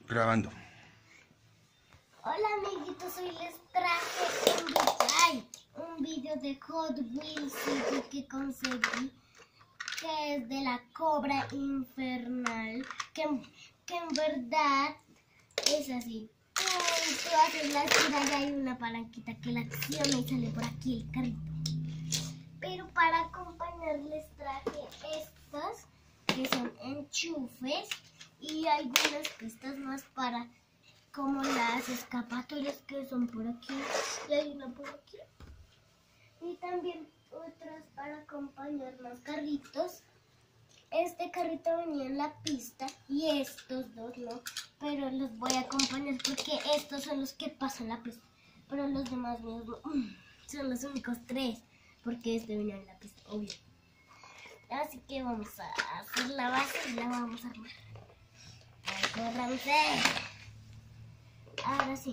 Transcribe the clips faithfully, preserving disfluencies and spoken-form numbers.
Grabando. Hola amiguitos, hoy les traje un, ay, un video de Hot Wheels City que conseguí, que es de la cobra infernal, que, que en verdad es así. Tú, tú haces la gira y hay una palanquita que la acciona y sale por aquí el carrito. Pero para acompañarles traje estas que son enchufes y algunas pistas más para como las escapatorias que son por aquí y hay una por aquí y también otras para acompañar más carritos. Este carrito venía en la pista y estos dos no, pero los voy a acompañar porque estos son los que pasan la pista, pero los demás míos no. Son los únicos tres porque este venía en la pista, obvio. Así que vamos a hacer la base y la vamos a armar. Agárrense. Ahora sí,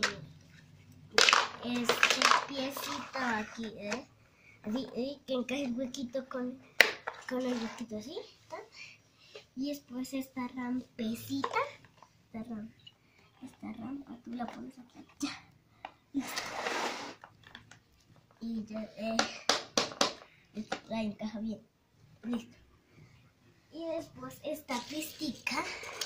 este piecito aquí, ¿eh? Así, ¿eh? Que encaje el huequito con, con el huequito así, ¿tá? Y después esta rampecita, esta rampa, esta rampa, tú la pones aquí, ya, listo. Y ya, eh, la encaja bien, listo. Y después esta pistica.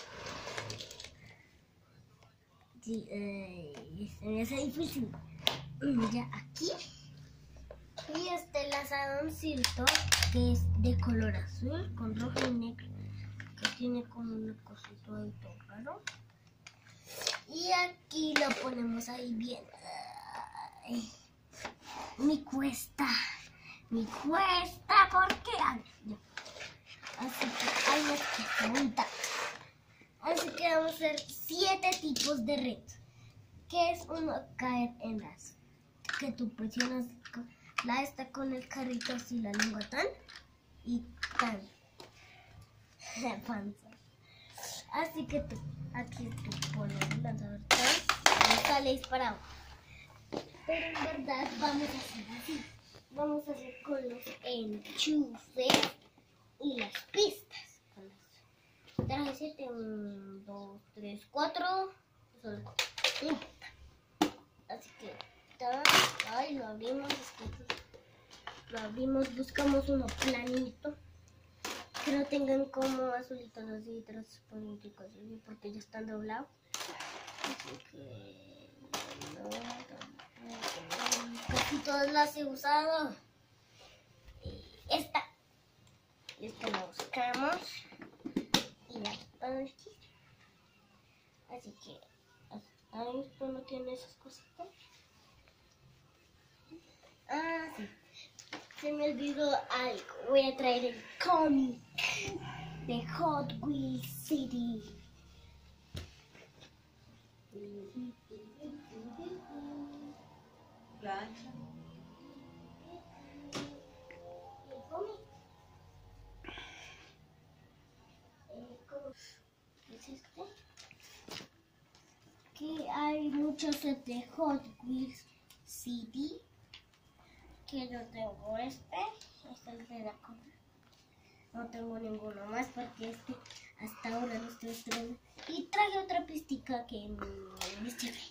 Sí, eh, se me hace difícil. Ya aquí. Y este lazadoncito que es de color azul con rojo y negro, que tiene como un cosito ahí todo raro. Y aquí lo ponemos ahí bien. Ay, mi cuesta, mi cuesta, ¿por qué? Ay, ya. Así que hay que montar. Así que vamos a hacer siete tipos de retos. Que es uno caer en las que tú presionas la esta con el carrito así, la lengua tan y tan la panza. Así que tú, aquí tú pones el lanzador tan y sale disparado. Pero en verdad vamos a hacer así. Vamos a hacer con los enchufes y las pistas. Traje siete, uno, dos, tres, cuatro, solo cuatro. Así que, ay, lo abrimos, lo abrimos, buscamos uno planito, que no tengan como azulitos así, transparentes así, porque ya están doblados. Así que, no, casi todas las he usado. Y esta, esta la buscamos. Y ya, aquí. Así que ahí esto no tiene esas cositas. Ah, sí. Se me olvidó algo. Voy a traer el cómic de Hot Wheels City. Plancha. Que hay muchos set de Hot Wheels City, que yo tengo este, este es de la cobra. No tengo ninguno más porque este hasta ahora no estoy estrenando. Y traje otra pistica que me sirve.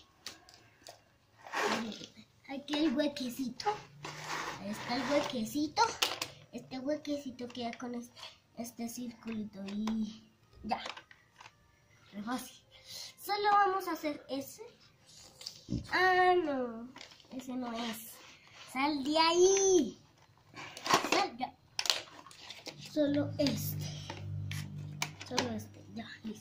Aquí el huequecito, ahí está el huequecito. Este huequecito queda con este, este circulito y ya, es fácil. Solo vamos a hacer ese. Ah, no, ese no es. Sal de ahí. Sal ya. Solo este. Solo este. Ya, listo.